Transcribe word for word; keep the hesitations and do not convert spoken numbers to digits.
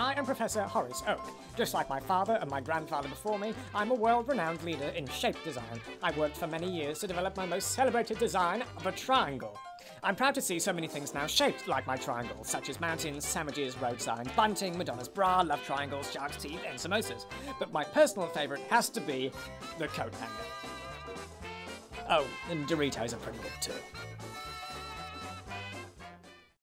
I am Professor Horace Oak. Just like my father and my grandfather before me, I'm a world-renowned leader in shape design. I worked for many years to develop my most celebrated design of a triangle. I'm proud to see so many things now shaped like my triangle, such as mountains, sandwiches, road signs, bunting, Madonna's bra, love triangles, shark's teeth, and samosas. But my personal favourite has to be the coat hanger. Oh, and Doritos are pretty good too.